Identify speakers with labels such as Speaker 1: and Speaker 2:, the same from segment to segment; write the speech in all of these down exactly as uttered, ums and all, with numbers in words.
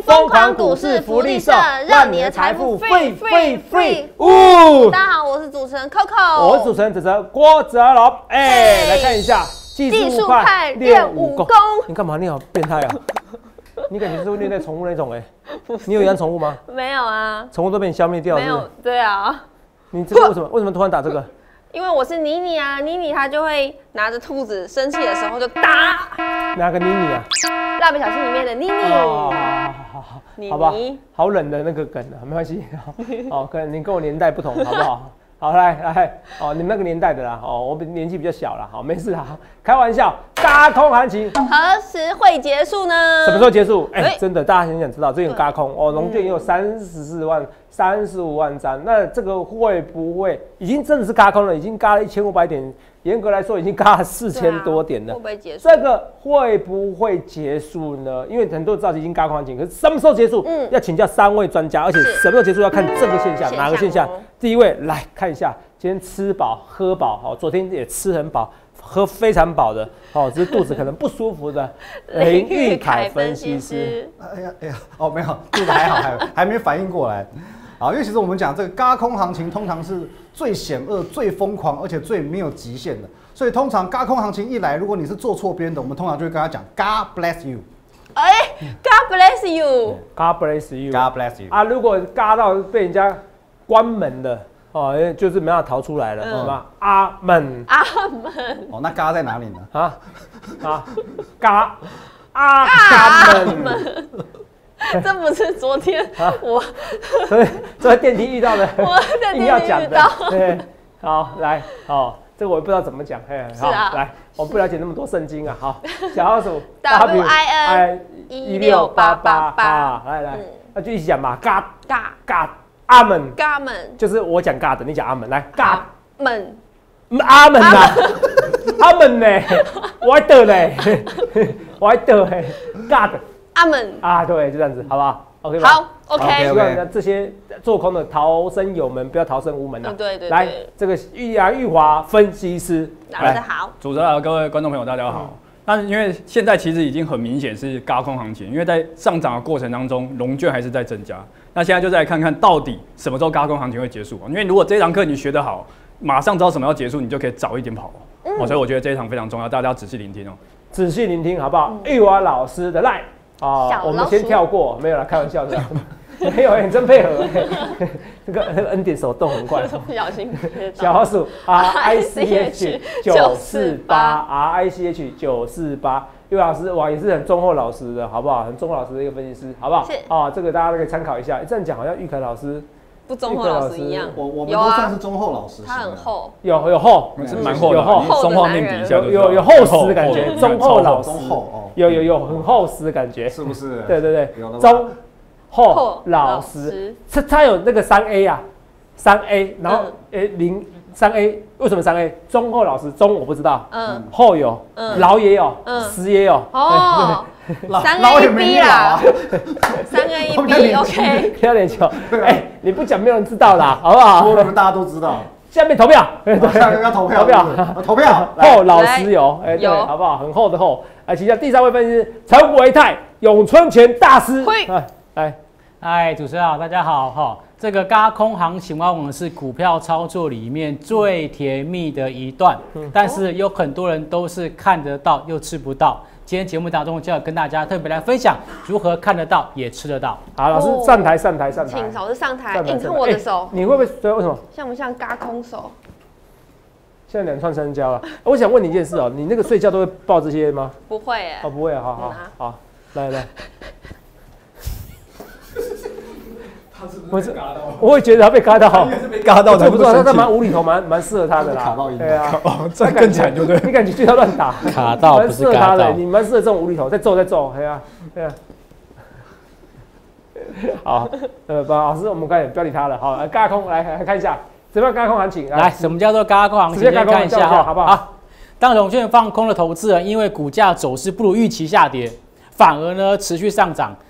Speaker 1: 疯狂股市福利社，让你的财富 free free free。呜！
Speaker 2: 大家好，我是主持人 Coco，
Speaker 1: 我是主持人哲哲郭哲龙。哎，来看一下技术派练武功。你干嘛？你好变态啊！你感觉是会虐待宠物那种哎、欸？你有养宠物吗？
Speaker 2: 没有啊，
Speaker 1: 宠物都被你消灭掉了。
Speaker 2: 没有，对啊。
Speaker 1: 你这个为什么？为什么突然打这个？
Speaker 2: 因为我是妮妮啊，妮妮她就会拿着兔子，生气的时候就打。
Speaker 1: 哪个妮妮啊？
Speaker 2: 蜡笔小新里面的妮妮。
Speaker 1: 哦，好好好，
Speaker 2: 妮妮
Speaker 1: 好吧，好冷的那个梗啊，没关系。哦，可能你跟我年代不同，好不好？好，来来，哦，你们那个年代的啦，哦，我年纪比较小啦，好，没事啦，开玩笑。軋空行情
Speaker 2: 何时会结束呢？
Speaker 1: 什么时候结束？哎、欸，真的，大家很想知道，最近軋空哦，龙券也有三十四万、三十五万张，那这个会不会已经真的是軋空了？已经軋了一千五百点，严格来说已经軋了四千多点了。
Speaker 2: 会不会结束？
Speaker 1: 这个会不会结束呢？因为很多人知道已经軋空行情，可是什么时候结束？嗯，要请教三位专家，而且什么时候结束要看这个现象，哪个现象？第一位来看一下，今天吃饱喝饱，好，昨天也吃很饱。喝非常饱的，哦，只是肚子可能不舒服的林玉凯分析师。
Speaker 3: 哎呀哎呀，哦，没有，肚子还好，还还没反应过来。好，因为其实我们讲这个軋空行情，通常是最险恶、最疯狂，而且最没有极限的。所以通常軋空行情一来，如果你是做错边的，我们通常就会跟他讲 God bless you。
Speaker 2: 哎 ，God bless you，God
Speaker 1: bless you，God
Speaker 3: bless you。
Speaker 1: 啊，如果軋到被人家关门的。哦，就是没办法逃出来了，好吗？阿门，
Speaker 2: 阿门。
Speaker 3: 哦，那嘎在哪里呢？啊
Speaker 1: 啊，嘎阿嘎门，
Speaker 2: 这不是昨天我
Speaker 1: 所以昨天电梯遇到的，
Speaker 2: 我在
Speaker 1: 硬要讲的。对，好来，好，这个我也不知道怎么讲，嘿，好来，我不了解那么多圣经啊，好，小老鼠
Speaker 2: W I N 一六八八八，
Speaker 1: 来来，那就一起讲嘛，嘎
Speaker 2: 嘎
Speaker 1: 嘎。阿门，
Speaker 2: 阿门，
Speaker 1: 就是我讲嘎的，你讲阿门，来嘎
Speaker 2: 门，
Speaker 1: 阿門啊，阿門呢，我還得呢，我還得嘿 ，God，
Speaker 2: 阿門
Speaker 1: 啊，對，就這樣子，好不好 ？OK 吧？
Speaker 2: 好 ，OK。
Speaker 1: 希望這些做空的逃生有門，不要逃生無門啊。
Speaker 2: 對對。
Speaker 1: 來，這個玉陽玉華分析師，
Speaker 2: 老師好，
Speaker 4: 主持人各位觀眾朋友大家好。那因為現在其實已經很明顯是軋空行情，因為在上漲的過程當中，龍券還是在增加。那現在就再來看看到底什麼時候軋空行情會結束。因為如果這一堂課你學得好，馬上知道什麼要結束，你就可以早一點跑。嗯、所以我覺得這一場非常重要，大家要仔細聆聽哦。
Speaker 1: 仔細聆聽，好不好？玉華老師的 line 啊，我們先跳過，沒有啦，開玩笑的。沒有、欸，你真配合、欸。這個那個恩典手動很快。
Speaker 2: 不小心。
Speaker 1: 小老鼠 R I C H 九四八 R I C H 九四八，玉老師哇也是很忠厚老實的，好不好？很忠厚老實的一個分析師，好不好？是啊，這個大家都可以參考一下。這樣講好像玉凱老師
Speaker 2: 不忠厚老師一樣。
Speaker 3: 我我們都算是忠厚老師。
Speaker 2: 他很厚。
Speaker 1: 有有厚，
Speaker 4: 是蠻厚的，
Speaker 1: 有厚。
Speaker 4: 中化命底下
Speaker 1: 有有有厚實的感覺，忠厚老實。有有有很厚實的感覺，
Speaker 3: 是不是？
Speaker 1: 對對對，忠厚老實，它它有那個三 A 啊，三 A， 然後誒零三 A， 為什麼三 A？ 忠厚老實，忠我不知道，嗯，厚有，嗯，老也有，嗯，實也有，
Speaker 2: 哦，三 A 一 B 啦，三 A 一 B，OK，
Speaker 1: 不要臉球，哎，你不講沒有人知道啦，好不好？
Speaker 3: 我們大家都知道。
Speaker 1: 下面投票，
Speaker 3: 下面要投票，投票，投票，
Speaker 1: 厚老實有，哎，對，好不好？很厚的厚，哎，接下來第三位分析師陳維泰，詠春拳大師，
Speaker 5: 哎，嗨，主持人好，大家好哈。这个軋空行情往往是股票操作里面最甜蜜的一段，嗯、但是有很多人都是看得到又吃不到。今天节目当中就要跟大家特别来分享如何看得到也吃得到。
Speaker 1: 好，老师上台上台上台，
Speaker 2: 请老师上台。你看我的手，
Speaker 1: 欸、你会不会对为什么
Speaker 2: 像不像軋空手？
Speaker 1: 现在两串生胶了。我想问你一件事哦，你那个睡觉都会抱这些吗？
Speaker 2: 不会哎。
Speaker 1: 哦，不会啊，好好好，来来。不是，我会觉得他被嘎到，
Speaker 3: 被嘎到，
Speaker 1: 不错，他他蛮无厘头，蛮蛮适合他的啦。
Speaker 3: 卡到，
Speaker 1: 对啊，
Speaker 4: 哦，这更惨就对。
Speaker 1: 你感觉对他乱打，
Speaker 5: 卡到不是嘎到，
Speaker 1: 你蛮适合这种无厘头，再揍再揍，对啊，对啊。好，呃，老师，我们快点不要理他了，好，来軋空，来来看一下，怎么样軋空行情？
Speaker 5: 来，什么叫做軋空行情？先看一下哈，好不好？好，当融券放空的投资人，因为股价走势不如预期下跌，反而呢持续上涨。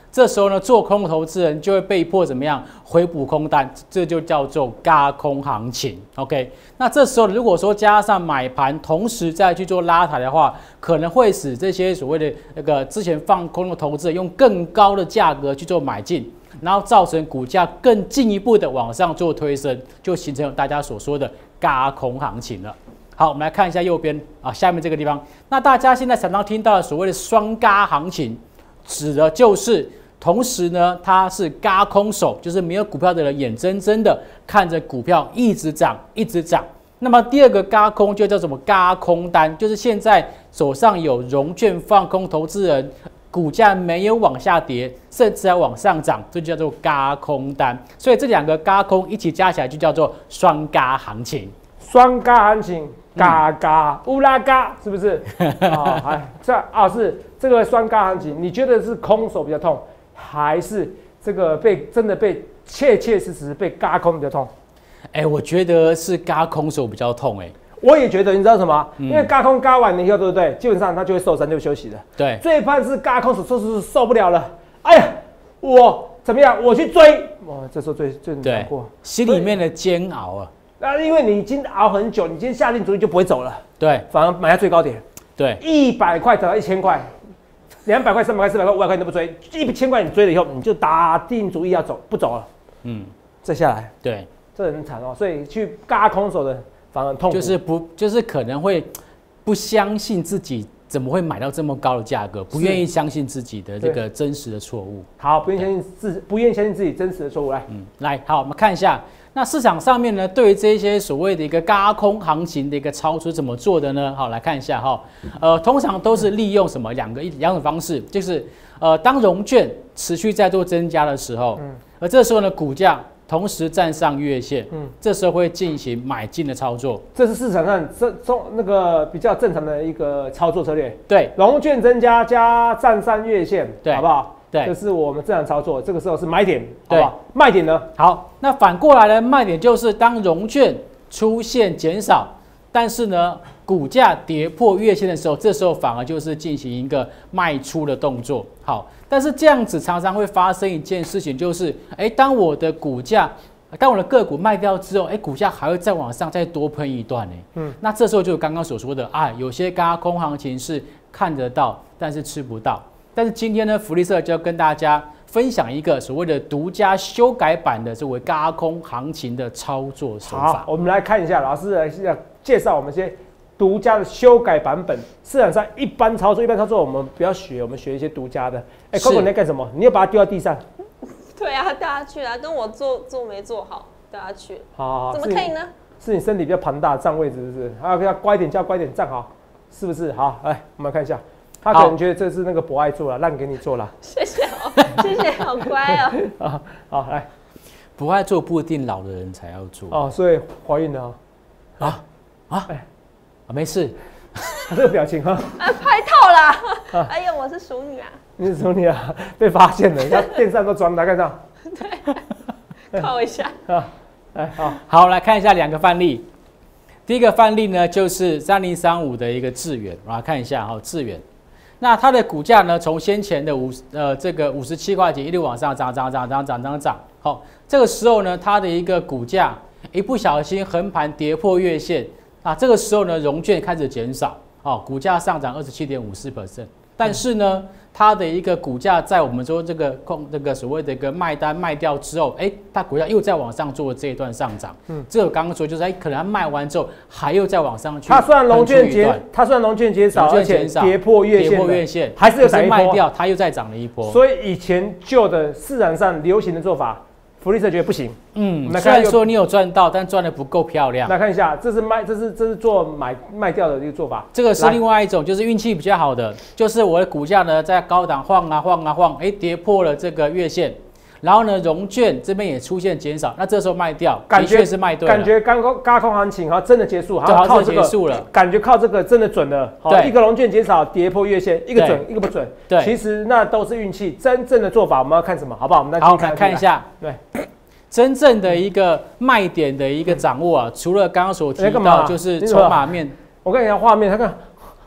Speaker 5: 这时候呢，做空的投资人就会被迫怎么样回补空单，这就叫做軋空行情。OK， 那这时候如果说加上买盘，同时再去做拉抬的话，可能会使这些所谓的那个之前放空的投资人用更高的价格去做买进，然后造成股价更进一步的往上做推升，就形成大家所说的軋空行情了。好，我们来看一下右边啊，下面这个地方。那大家现在常常听到的所谓的双軋行情，指的就是同时呢，它是軋空手，就是没有股票的人眼睁睁的看着股票一直涨，一直涨。那么第二个軋空就叫什么軋空单，就是现在手上有融券放空投资人，股价没有往下跌，甚至还往上涨，这就叫做軋空单。所以这两个軋空一起加起来就叫做双軋行情。
Speaker 1: 双軋行情。嘎嘎乌拉嘎，是不是？啊，哎，这啊是这个双軋行情，你觉得是空手比较痛，还是这个被真的被切切实实被軋空比较痛？
Speaker 5: 哎、欸，我觉得是軋空手比较痛、欸，哎，
Speaker 1: 我也觉得，你知道什么？嗯、因为軋空軋完了以后，对不对？基本上它就会受伤，就会休息了。
Speaker 5: 对，
Speaker 1: 最怕是軋空手受受受不了了，哎呀，我怎么样？我去追，哇，这时候最最难过，
Speaker 5: 心里面的煎熬啊。
Speaker 1: 那因为你已经熬很久，你今天下定主意就不会走了，
Speaker 5: 对，
Speaker 1: 反而买在最高点，
Speaker 5: 对，
Speaker 1: 一百块涨到一千块，两百块、三百块、四百块、五百块你都不追，一千块你追了以后，你就打定主意要走，不走了，嗯，再下来，
Speaker 5: 对，
Speaker 1: 这很惨哦，所以去軋空手的反而很痛苦，
Speaker 5: 就是不，就是可能会不相信自己怎么会买到这么高的价格，不愿意相信自己的这个真实的错误。
Speaker 1: 好，不愿意相信自，不愿意相信自己真实的错误，来，
Speaker 5: 嗯，来，好，我们看一下。那市场上面呢，对于这些所谓的一个軋空行情的一个操作怎么做的呢？好，来看一下哈，呃，通常都是利用什么两个两种方式，就是呃，当融券持续在做增加的时候，嗯，而这时候呢，股价同时站上月线，嗯，这时候会进行买进的操作，
Speaker 1: 这是市场上这中那个比较正常的一个操作策略。
Speaker 5: 对，
Speaker 1: 融券增加加站上月线，
Speaker 5: 对，
Speaker 1: 好不好？
Speaker 5: 对，
Speaker 1: 这是我们正常操作，这个时候是买点，好不好？卖点呢？
Speaker 5: 好，那反过来呢？卖点就是当融券出现减少，但是呢，股价跌破月线的时候，这时候反而就是进行一个卖出的动作。好，但是这样子常常会发生一件事情，就是，哎，当我的股价，当我的个股卖掉之后，哎，股价还会再往上再多喷一段呢。嗯，那这时候就刚刚所说的啊，有些軋空行情是看得到，但是吃不到。但是今天呢，福利社就要跟大家分享一个所谓的独家修改版的这为軋空行情的操作手法。
Speaker 1: 好，我们来看一下，老师来介绍我们这些独家的修改版本。市场上一般操作，一般操作我们不要学，我们学一些独家的。哎、欸、，Coco 你在干什么？你又把它丢到地上？
Speaker 2: 对啊，掉下去了，跟我做做没做好，掉下去。
Speaker 1: 好，好，
Speaker 2: 怎么可以呢？
Speaker 1: 是 你, 是你身体比较庞大，站位置是不是？还要要乖一点，叫乖一点，站好，是不是？好，来我们来看一下。他可能觉得这是那个博爱做了，让给你做了。
Speaker 2: 谢谢哦，谢谢，好乖哦。
Speaker 1: 啊，好来，
Speaker 5: 博爱做不一定老的人才要做
Speaker 1: 哦，所以怀孕了啊
Speaker 5: 啊啊！哎、啊，没事。
Speaker 1: 他这个表情哈，
Speaker 2: 啊，拍套啦！哎呀，我是熟女啊。
Speaker 1: 你是熟女啊？被发现了，人家电扇都装了，看到？
Speaker 2: 对，靠一下。
Speaker 1: 啊，哎好，
Speaker 5: 好来看一下两个范例。第一个范例呢，就是三零三五的一个智原，我来看一下哈，智原。那它的股价呢，从先前的五呃这个五十七块钱一路往上涨涨涨涨涨涨涨，好，这个时候呢，它的一个股价一不小心横盘跌破月线，啊，这个时候呢，融券开始减少，哦，股价上涨二十七点五四 percent， 但是呢，它的一个股价在我们说这个空这个所谓的一个卖单卖掉之后，哎，它股价又在往上做这一段上涨，嗯，这个刚刚说就是哎，可能它卖完之后还又再往上去，
Speaker 1: 它虽然融券减，它虽然融券减少，而且跌破月线，
Speaker 5: 跌破月线，
Speaker 1: 还是有涨一波，
Speaker 5: 卖掉，它又再涨了一波。
Speaker 1: 所以以前旧的市场上流行的做法，福利社觉得不行。
Speaker 5: 嗯，虽然说你有赚到，但赚的不够漂亮。
Speaker 1: 来看一下，这是卖，这是这是做买卖掉的一个做法。
Speaker 5: 这个是另外一种，就是运气比较好的，就是我的股价呢在高档晃啊晃啊晃，哎，跌破了这个月线。然后呢，融券这边也出现减少，那这时候卖掉，的确是卖对了。
Speaker 1: 感觉刚軋空行情哈真的结束，好像靠这个
Speaker 5: 结束了，
Speaker 1: 感觉靠这个真的准了。好，一个融券减少跌破月线，一个准，一个不准。
Speaker 5: 对，
Speaker 1: 其实那都是运气。真正的做法我们要看什么？好不好？我们来
Speaker 5: 好看看一下。
Speaker 1: 对，
Speaker 5: 真正的一个卖点的一个掌握啊，除了刚刚所提到就是筹码面。
Speaker 1: 我看一下画面，他看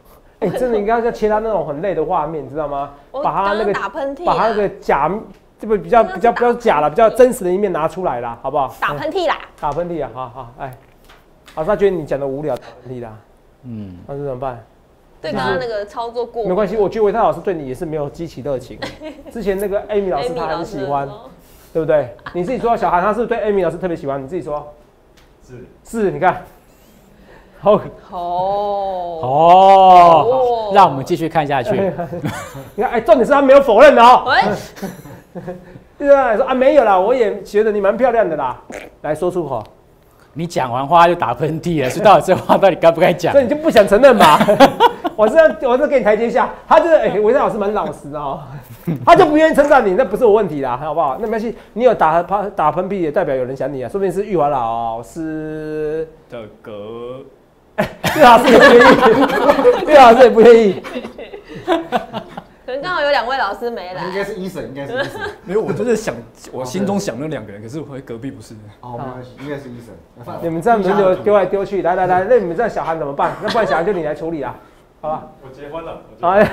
Speaker 1: 哎、欸，真的应该要切他那种很累的画面，知道吗？把他那个
Speaker 2: 打喷嚏、啊，
Speaker 1: 把他那个假，这个比较比较比较假了，比较真实的一面拿出来啦，好不好？
Speaker 2: 打喷嚏啦，
Speaker 1: 打喷嚏啊，好好，哎，好，他觉得你讲的无聊，打喷嚏啦，嗯，那这怎么办？
Speaker 2: 对，刚刚那个操作过，
Speaker 1: 没关系，我觉得维泰老师对你也是没有激起热情。之前那个 Amy 老师他很喜欢，对不对？你自己说，小韩他是不是对 Amy 老师特别喜欢？你自己说，
Speaker 6: 是
Speaker 1: 是，你看，好
Speaker 2: 哦
Speaker 5: 哦，让我们继续看下去。
Speaker 1: 你看，哎，重点是他没有否认的哦。对啊，说啊没有啦，我也觉得你蛮漂亮的啦，来说出口。
Speaker 5: 你讲完话就打喷嚏了，所以到底这话到底该不该讲？
Speaker 1: 所以你就不想承认嘛？我是要我是给你台阶下，他就是哎，维泰老师蛮老实的哦，他就不愿意称赞你，那不是我问题啦，好不好？那没关系，你有打打打喷嚏也代表有人想你啊，说不定是玉华老师
Speaker 4: 的歌，
Speaker 1: 玉华老师也不愿意，玉华老师也不愿意。
Speaker 2: 可能刚好有两位老师没来，
Speaker 3: 应该是医生，应该是医生。
Speaker 4: 没有，我就是想，我心中想那两个人，可是我隔壁不是。
Speaker 3: 哦，没关系，应该是医生。
Speaker 1: 你们这样轮流丢来丢去，来来来，那你们这样小韩怎么办？那不然小韩就你来处理啊，好吧？
Speaker 6: 我结婚了。
Speaker 1: 哎，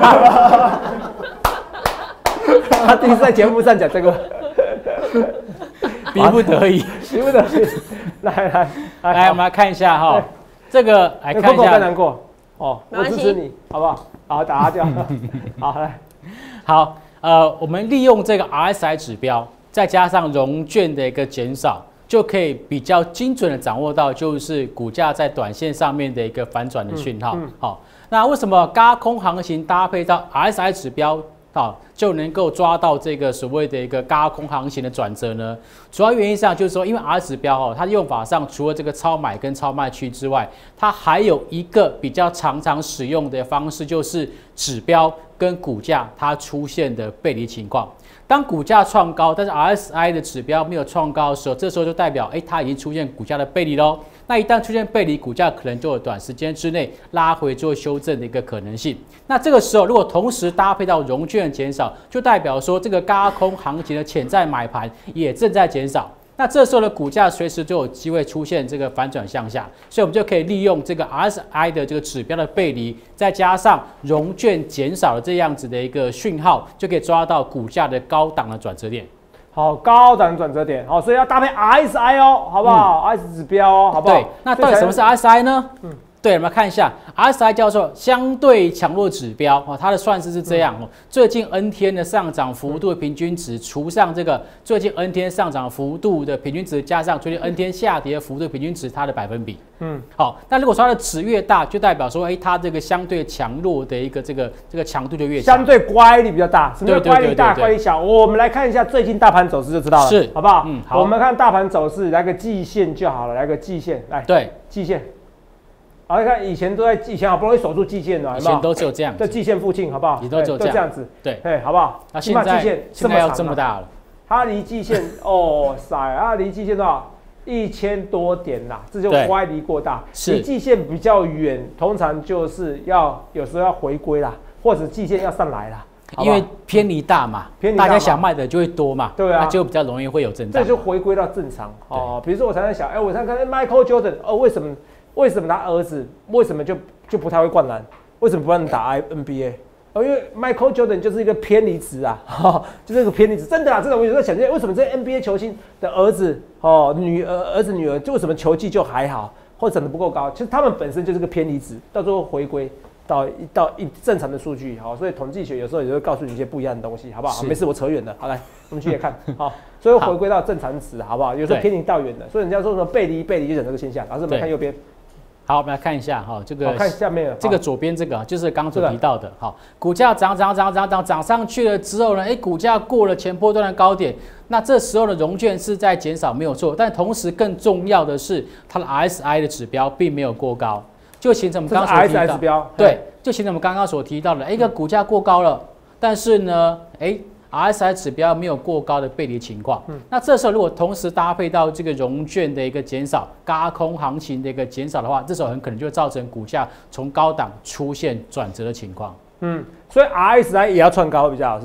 Speaker 1: 他第一次在节目上讲这个，
Speaker 5: 逼不得已，
Speaker 1: 逼不得已。来来
Speaker 5: 来，我们来看一下哈，这个来看一下。
Speaker 1: 不难过哦，我支持你，好不好？好，打他掉。好，来，
Speaker 5: 好，呃，我们利用这个 R S I 指标，再加上融券的一个减少，就可以比较精准的掌握到，就是股价在短线上面的一个反转的讯号。嗯嗯、好，那为什么軋空行情搭配到 R S I 指标？好，就能够抓到这个所谓的一个軋空行情的转折呢？主要原因上就是说，因为 R 指标哦，它用法上除了这个超买跟超卖区之外，它还有一个比较常常使用的方式，就是指标跟股价它出现的背离情况。当股价创高，但是 R S I 的指标没有创高的时候，这时候就代表，哎，它已经出现股价的背离喽。那一旦出现背离，股价可能就有短时间之内拉回做修正的一个可能性。那这个时候，如果同时搭配到融券减少，就代表说这个軋空行情的潜在买盘也正在减少。那这时候的股价随时就有机会出现这个反转向下，所以我们就可以利用这个 R S I 的这个指标的背离，再加上融券减少的这样子的一个讯号，就可以抓到股价的高档的转折点。
Speaker 1: 好，高档转折点，好，所以要搭配 R S I 哦，好不好、嗯、？R S 指标哦，好不好？
Speaker 5: 对，那到底什么是 R S I 呢？嗯。对，我们来看一下 R S I 叫做相对强弱指标哦，它的算式是这样哦。最近 N 天的上涨幅度的平均值除上这个最近 N 天上涨幅度的平均值，加上最近 N 天下跌幅度的平均值，它的百分比。嗯，好，那如果说它的值越大，就代表说，哎，它这个相对强弱的一个这个这个强度就越强，
Speaker 1: 相对乖离比较大。什么叫乖离大、乖离小？我们来看一下最近大盘走势就知道了，
Speaker 5: 是，
Speaker 1: 好不好？
Speaker 5: 嗯，好。
Speaker 1: 我们看大盘走势，来个季线就好了，来个季线，来，
Speaker 5: 对，
Speaker 1: 季线。好，你看以前都在以前好不容易守住季线了，
Speaker 5: 以前都只有这样，
Speaker 1: 在季线附近，好不好？
Speaker 5: 也都只有这样子，
Speaker 1: 对，哎，好不好？
Speaker 5: 那现在
Speaker 1: 季线
Speaker 5: 现在要这么大了，
Speaker 1: 它离季线，哦塞，它离季线多少？一千多点啦，这就乖离过大。离季线比较远，通常就是要有时候要回归啦，或者季线要上来啦。
Speaker 5: 因为偏离大嘛，偏离大家想卖的就会多嘛，对啊，那就比较容易会有震荡。
Speaker 1: 这就回归到正常哦。比如说我常常想，哎，我常常看 Michael Jordan， 哦，为什么？为什么他儿子为什么就就不太会灌篮？为什么不让打 N B A？ 哦，因为 Michael Jordan 就是一个偏离值啊，哦、就是一个偏离值。真的啊，真的，我有时候想，为什么这些 N B A 球星的儿子哦、女儿、儿子、女儿，就为什么球技就还好，或者长得不够高？其实他们本身就是个偏离值，到最后回归到到一正常的数据。好，所以统计学有时候也会告诉你一些不一样的东西，好不好？没事，我扯远了。好，来我们继续看。好，所以回归到正常值，好不好？有时候偏离到远了，所以人家说什么背离背离就讲这个现象。老师，我们看右边。
Speaker 5: 好，我们来看一下哈，这个
Speaker 1: 看下面
Speaker 5: 这个左边这个就是刚刚所提到的，好，股价涨涨涨涨涨涨上去了之后呢，哎，股价过了前波段的高点，那这时候的融券是在减少没有错，但同时更重要的是它的 R S I 的指标并没有过高，就形成我们刚刚所提到，
Speaker 1: 指标
Speaker 5: 对，就形成我们刚刚所提到的，一个股价过高了，但是呢，哎。R S I 指标没有过高的背离情况，嗯，那这时候如果同时搭配到这个融券的一个减少、軋空行情的一个减少的话，这时候很可能就会造成股价从高档出现转折的情况。
Speaker 1: 嗯，所以 R S I 也要创高比较好，是不是？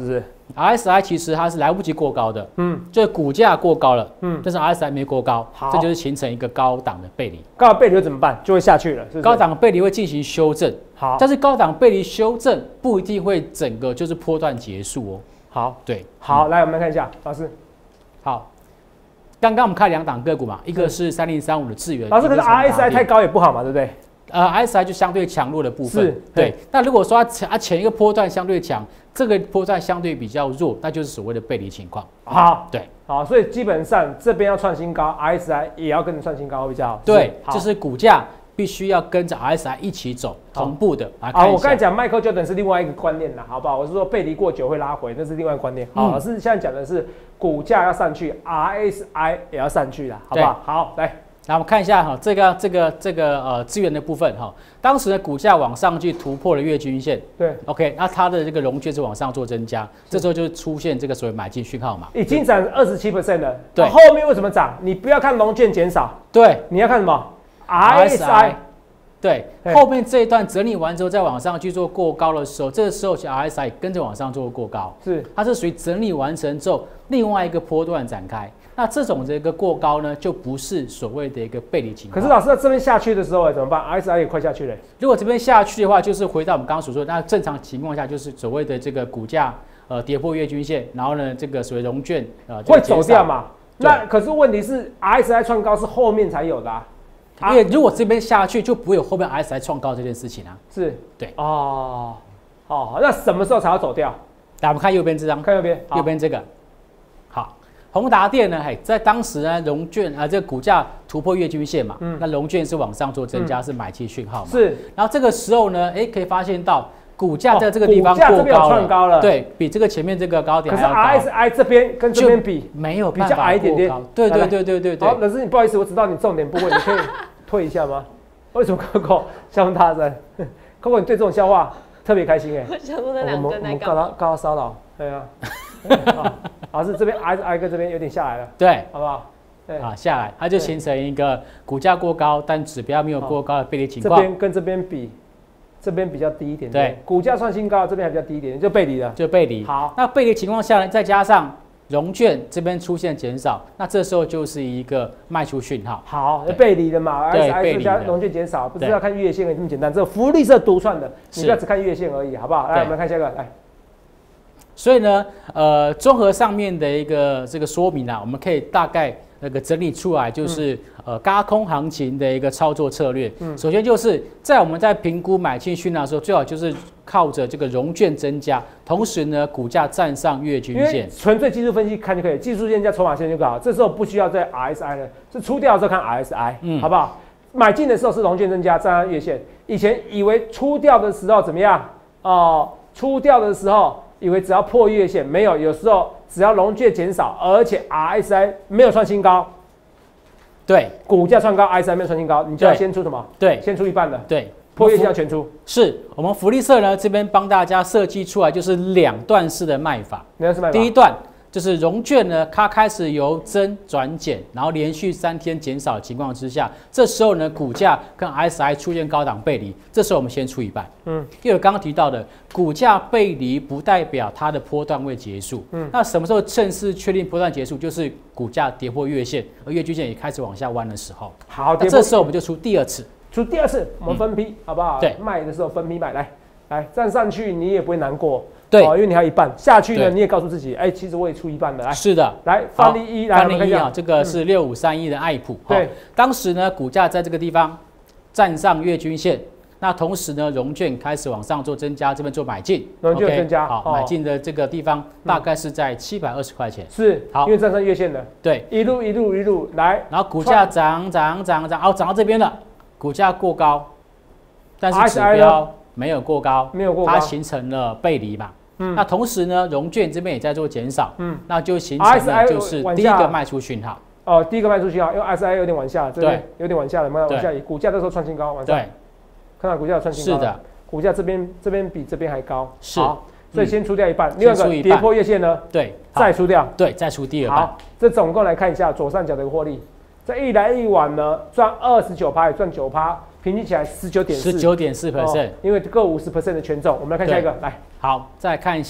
Speaker 5: R S I 其实它是来不及过高的，嗯，就是股价过高了，嗯，但是 R S I 没过高，这就是形成一个高档的背离。
Speaker 1: 高档背离会怎么办？就会下去了，是不是？
Speaker 5: 高档背离会进行修正，
Speaker 1: 好，
Speaker 5: 但是高档背离修正不一定会整个就是波段结束哦。
Speaker 1: 好，
Speaker 5: 对，
Speaker 1: 好，来我们看一下，老师，
Speaker 5: 好，刚刚我们看两档个股嘛，一个是三零三五的智原，
Speaker 1: 老师，可是 R S I 太高也不好嘛，对不对？
Speaker 5: 呃 ，R S I 就相对强弱的部分，
Speaker 1: 是，
Speaker 5: 对。那如果说它前它前一个波段相对强，这个波段相对比较弱，那就是所谓的背离情况。
Speaker 1: 好，
Speaker 5: 对，
Speaker 1: 好，所以基本上这边要创新高 ，R S I 也要跟着创新高会比较好。
Speaker 5: 对，就是股价必须要跟着 R S I 一起走，同步的来看一下。
Speaker 1: 好，我刚才讲 Michael Jordan 是另外一个观念啦，好不好？我是说背离过久会拉回，那是另外一个观念。好，老师现在讲的是股价要上去 ，R S I 也要上去啦，好不好？好，来。
Speaker 5: 来，我们看一下哈，这个这个这个呃资源的部分哈，当时的股价往上去突破了月均线，
Speaker 1: 对
Speaker 5: ，OK， 那它的这个融券是往上做增加，这时候就出现这个所谓买进讯号嘛，
Speaker 1: 已经涨二十七 percent 了，
Speaker 5: 对，
Speaker 1: 后面为什么涨？你不要看融券减少，
Speaker 5: 对，
Speaker 1: 你要看什么 ？R S I，
Speaker 5: 对，后面这一段整理完之后再往上去做过高的时候，这个时候其实 R S I 跟着往上做过高，
Speaker 1: 是，
Speaker 5: 它是属于整理完成之后另外一个波段展开。那这种这个过高呢，就不是所谓的一个背离情况。
Speaker 1: 可是老师在这边下去的时候怎么办 ？R S I 也快下去了。
Speaker 5: 如果这边下去的话，就是回到我们刚刚所说的，那正常情况下就是所谓的这个股价呃跌破月均线，然后呢这个所谓融券呃
Speaker 1: 会走掉嘛？那可是问题是 R S I 创高是后面才有的啊。
Speaker 5: 因为如果这边下去，就不会有后面 R S I 创高这件事情啊。
Speaker 1: 是，
Speaker 5: 对，
Speaker 1: 哦，哦，那什么时候才要走掉？
Speaker 5: 来，我们看右边这张，
Speaker 1: 看右边，
Speaker 5: 右边这个，好。宏达电呢，嘿，在当时呢，融券啊，这个股价突破月均线嘛，嗯，那融券是往上做增加，嗯、是买气讯号嘛，
Speaker 1: 是。
Speaker 5: 然后这个时候呢，哎，可以发现到股价在这个地方过高了，
Speaker 1: 高了，
Speaker 5: 对比这个前面这个高点还要高。
Speaker 1: 可是 R S I 这边跟这边比
Speaker 5: 没有
Speaker 1: 比较矮一点点，
Speaker 5: 对对对对对对。
Speaker 1: 好，老师，你不好意思，我知道你重点部位，你可以退一下吗？为什么 Coco 笑那么大声 ？Coco 你对这种笑话特别开心哎、欸。
Speaker 2: 我想说那两根在
Speaker 1: 干嘛？告他骚扰，对啊。老师这边 R S I 跟这边有点下来了，
Speaker 5: 对，
Speaker 1: 好不好？对
Speaker 5: 啊，下来，它就形成一个股价过高，但指标没有过高的背离情况。
Speaker 1: 这边跟这边比，这边比较低一点点。
Speaker 5: 对，
Speaker 1: 股价创新高，这边还比较低一点，就背离了。
Speaker 5: 就背离。
Speaker 1: 好，
Speaker 5: 那背离情况下呢，再加上融券这边出现减少，那这时候就是一个卖出讯号。
Speaker 1: 好，背离了嘛 ？R S I 加融券减少，不是要看月线而已这么简单，这福利社独创的，你不要只看月线而已，好不好？来，我们看下一个，来。
Speaker 5: 所以呢，呃，综合上面的一个这个说明啊，我们可以大概那个整理出来，就是、嗯、呃，軋空行情的一个操作策略。嗯，首先就是在我们在评估买进讯号的时候，最好就是靠着这个融券增加，同时呢，股价站上月均线。
Speaker 1: 纯粹技术分析看就可以，技术线加筹码线就够好。这时候不需要在 R S I 了，是出掉的时候看 R S I，、嗯、好不好？买进的时候是融券增加站上月线。以前以为出掉的时候怎么样？哦、呃，出掉的时候。以为只要破月线，没有，有时候只要融券减少，而且 R S I 没有创新高，
Speaker 5: 对，
Speaker 1: 股价创高 ，R S I 没有创新高，你就要先出什么？
Speaker 5: 对，
Speaker 1: 先出一半的，
Speaker 5: 对，
Speaker 1: 破月线要全出。
Speaker 5: 是我们福利社呢这边帮大家设计出来，就是两段式的卖法。
Speaker 1: 两段式卖法。
Speaker 5: 第一段就是融券呢，它开始由增转减，然后连续三天减少的情况之下，这时候呢，股价跟 R S I 出现高档背离，这时候我们先出一半。嗯，因为我刚刚提到的，股价背离不代表它的波段未结束。嗯，那什么时候正式确定波段结束？就是股价跌破月线，而月均线也开始往下弯的时候。
Speaker 1: 好，
Speaker 5: 那这时候我们就出第二次，
Speaker 1: 出第二次，我们分批，嗯、好不好？
Speaker 5: 对，
Speaker 1: 卖的时候分批卖，来来站上去，你也不会难过。
Speaker 5: 对、
Speaker 1: 哦，因为你还有一半下去呢，你也告诉自己，哎、欸，其实我也出一半的。来，
Speaker 5: 是的，
Speaker 1: 来范例一，来
Speaker 5: 范例一啊，这个是六五三一的爱普。
Speaker 1: 对、嗯，
Speaker 5: 当时呢，股价在这个地方站上月均线，那同时呢，融券开始往上做增加，这边做买进，
Speaker 1: 融券增加，
Speaker 5: okay, 好，哦、买进的这个地方大概是在七百二十块钱。
Speaker 1: 是，好，因为站上月线了。
Speaker 5: 对，
Speaker 1: 一路一路一路来，
Speaker 5: 然后股价涨涨涨涨，哦，涨到这边了，股价过高，但是指标没有过高，
Speaker 1: 没有过高，
Speaker 5: 它形成了背离嘛。嗯，那同时呢，融券这边也在做减少，嗯，那就形成了就是第一个卖出讯号。
Speaker 1: 哦，第一个卖出讯号，因为 R S I 有点往下，对，有点往下了，有没有往下移？股价那时候创新高，往下。
Speaker 5: 对，
Speaker 1: 看到股价创新高。
Speaker 5: 是的，
Speaker 1: 股价这边这边比这边还高。
Speaker 5: 是，
Speaker 1: 好，所以先出掉一半，另外一个跌破月线呢，
Speaker 5: 对，
Speaker 1: 再出掉，
Speaker 5: 对，再出第二半。
Speaker 1: 好，这总共来看一下左上角的获利，这一来一往呢，赚二十九趴，也赚九趴。平均起来十九点四，
Speaker 5: 十九点四 percent，
Speaker 1: 因为各五十 percent 的权重。我们来看下一个，来，
Speaker 5: 好，再看一下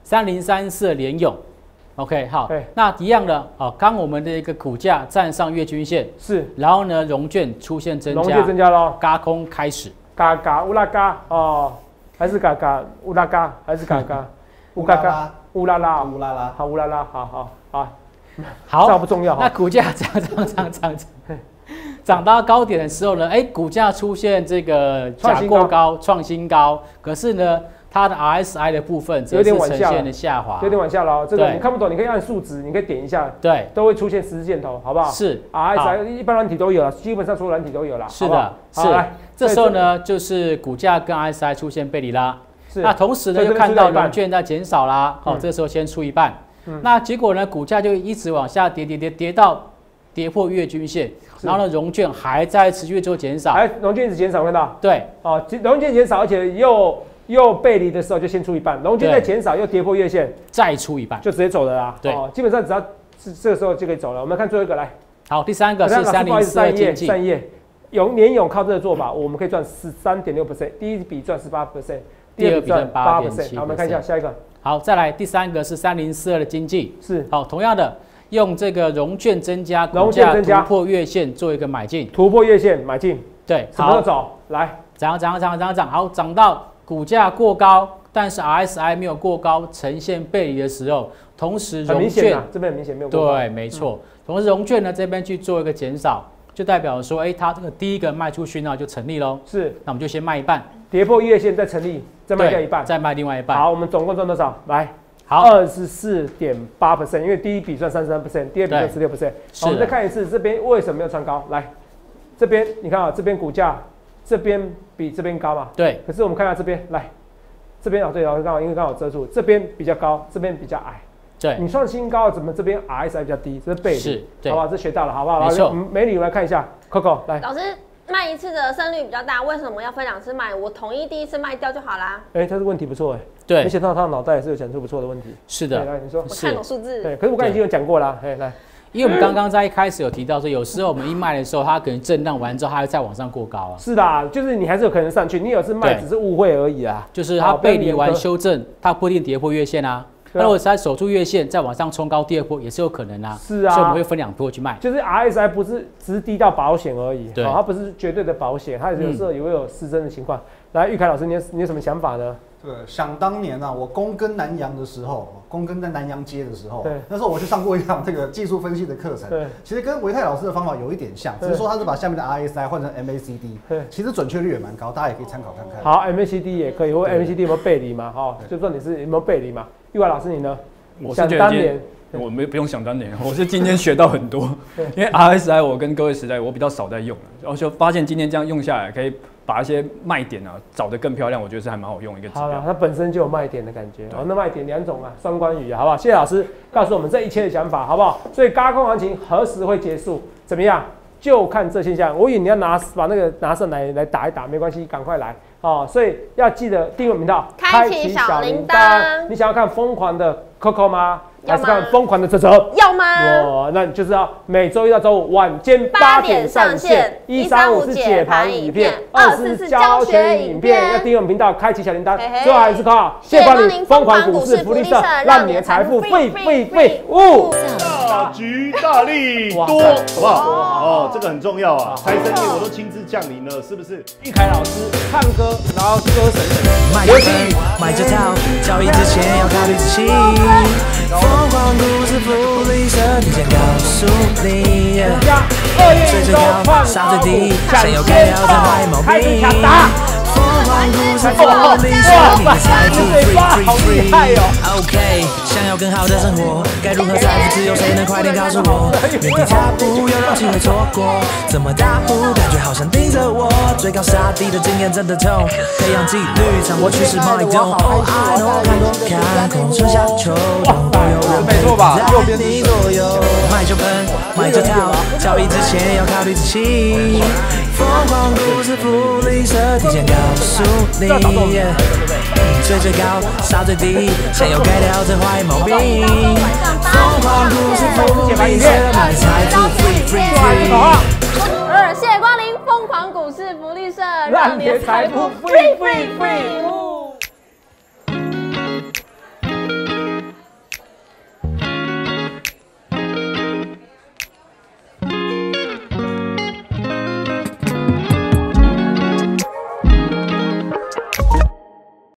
Speaker 5: 三零三四的联咏 ，OK， 好，那一样的，好，刚我们的一个股价站上月均线，
Speaker 1: 是，
Speaker 5: 然后呢，融券出现增加，
Speaker 1: 融券增加咯，
Speaker 5: 轧空开始，
Speaker 1: 嘎嘎乌拉嘎哦，还是嘎嘎乌拉嘎，还是嘎嘎乌嘎嘎乌拉拉
Speaker 3: 乌拉拉，
Speaker 1: 好乌拉拉，好好好，
Speaker 5: 好，
Speaker 1: 这不重要，
Speaker 5: 那股价涨涨涨涨涨。涨到高点的时候呢，哎，股价出现这个假过高，创新高。可是呢，它的 R S I 的部分则是呈现了下滑，
Speaker 1: 有点往下了。这个你看不懂，你可以按数值，你可以点一下，
Speaker 5: 对，
Speaker 1: 都会出现十字箭头，好不好？
Speaker 5: 是
Speaker 1: R S I 一般软体都有了，基本上所有软体都有了。
Speaker 5: 是的，是。这时候呢，就是股价跟 R S I 出现背离啦。是。那同时呢，又看到融券在减少啦。好，这时候先出一半。那结果呢，股价就一直往下跌，跌跌跌到跌破月均线。然后呢，融券还在持续做减少，
Speaker 1: 还融券一直减少，看到？对，哦，融券减少，而且又又背离的时候就先出一半，融券再减少又跌破月线，
Speaker 5: 再出一半，
Speaker 1: 就直接走了啦。
Speaker 5: 对，
Speaker 1: 哦，基本上只要是这个时候就可以走了。我们看最后一个来，
Speaker 5: 好，第三个是三零四的经济，
Speaker 1: 三页，永联咏靠这个做法，我们可以赚十三点六 percent， 第一笔赚十八 percent， 第二笔赚八 percent。好，我们看一下下一个。
Speaker 5: 好，再来第三个是三零四二的经济，是好，同样的。用这个融券增加，股价突破月线做一个买进，
Speaker 1: 突破月线买进，
Speaker 5: 对，
Speaker 1: 什么时候走？来，
Speaker 5: 涨涨涨涨涨，好，涨到股价过高，但是 R S I 没有过高，呈现背离的时候，同时融券
Speaker 1: 这边很明显没有过高，
Speaker 5: 对，没错，同时融券呢这边去做一个减少，就代表说，哎，它这个第一个卖出讯号就成立喽，
Speaker 1: 是，
Speaker 5: 那我们就先卖一半，
Speaker 1: 跌破月线再成立，再卖掉一半，
Speaker 5: 再卖另外一半，
Speaker 1: 好，我们总共赚多少？来。
Speaker 5: 好，
Speaker 1: 二十四点八 percent， 因为第一笔赚三十三 percent， 第二笔赚十六 percent。我们再看一次，这边为什么要穿高？来，这边你看啊，这边股价这边比这边高嘛？
Speaker 5: 对。可
Speaker 1: 是我们看一下这边，来，这边哦，对哦，刚好因为刚好遮住，这边比较高，这边比较矮。
Speaker 5: 对。
Speaker 1: 你创新高，怎么这边 R S I 比较低？这是背离，
Speaker 5: 是，
Speaker 1: 好不好？这学到了，好不好？
Speaker 5: 没错。
Speaker 1: 美女，我们来看一下 ，Coco 来。
Speaker 2: 老师。卖一次的胜率比较大，为什么要分两次卖？我统一第一次卖掉就好啦。
Speaker 1: 哎、欸，他这问题不错哎、欸，
Speaker 5: 对，
Speaker 1: 没想到他的脑袋也是有讲出不错的问题。
Speaker 5: 是的，
Speaker 1: 来你说，
Speaker 2: 我看懂数字。
Speaker 1: 对，可是我刚才已经有讲过啦，哎，来，
Speaker 5: 因为我们刚刚在一开始有提到说，有时候我们一卖的时候，它可能震荡完之后，它会再往上过高啊。
Speaker 1: 是的，就是你还是有可能上去，你有次卖只是误会而已啊。
Speaker 5: 就是它背离完修正，它不一定跌破月线啊。那如果它守住月线，再往上冲高第二波也是有可能啊。
Speaker 1: 是啊，
Speaker 5: 所以我们会分两波去卖。
Speaker 1: 就是 R S I 不是只是低到保险而已，
Speaker 5: 对，
Speaker 1: 它不是绝对的保险，它有时候也会有失真的情况。来，玉凯老师，你有你有什么想法呢？
Speaker 3: 对，想当年啊，我躬耕南阳的时候，躬耕在南阳街的时候，对，那时候我去上过一堂这个技术分析的课程，对，其实跟维泰老师的方法有一点像，只是说他是把下面的 R S I 换成 M A C D， 对，其实准确率也蛮高，大家也可以参考看看。
Speaker 1: 好 ，M A C D 也可以，或 M A C D 有没有背离嘛？哈，就重点是有没有背离嘛？玉凯老师你呢？
Speaker 4: 我是觉得今天我没不用想当年，我是今天学到很多，因为 R S I 我跟各位时代我比较少在用，然后就发现今天这样用下来，可以把一些卖点啊找得更漂亮，我觉得是还蛮好用的一个指标。
Speaker 1: 好了，它本身就有卖点的感觉，哦，那卖点两种啊，双关语啊，好不好？谢谢老师告诉我们这一切的想法，好不好？所以轧空行情何时会结束？怎么样？就看这现象。我以为你要拿把那个拿上来来打一打，没关系，赶快来哦。所以要记得订阅频道，
Speaker 2: 开启小铃铛。
Speaker 1: 你想要看疯狂的 Coco 吗？还是看疯狂的哲哲？
Speaker 2: 要吗？
Speaker 1: 哇，那你就是要每周一到周五晚间八点上线。一三五是解盘影片，二四是教学影片。要订阅我们频道，开启小铃铛。最后还是靠谢谢光临疯狂股市福利社，让你的财富费费费呜！
Speaker 6: 大吉大利多，好不好？哦，这个很重要啊！财神爷我都亲自降临了，是不是？
Speaker 1: 玉凯老师唱歌，然后歌神神。
Speaker 7: 买这份，买这套，交易之前要考虑仔细。疯狂股市福利社提前告诉你，最最高，杀最低，想要改掉这坏毛病。疯狂股市福利社，你的财富 free free free。OK， 想要更好的生活，该如何财富自由？谁能快点告诉我？原地踏步，有机会错过，怎么大步？感觉好像盯着我，追高杀低的经验真的痛，培养纪律，掌握趋势脉动。Oh I know， 看多看空，春夏秋冬都有人陪在你左右。买就奔，买就跳，交易之前要考虑仔细。疯狂股市福利社提前告诉你，最最高，杀最低，想要改掉这坏毛病。疯狂股市福利社，买财富 free free free。
Speaker 2: 二，谢谢光临疯狂股市福利社，
Speaker 1: 让你的财富 free free free。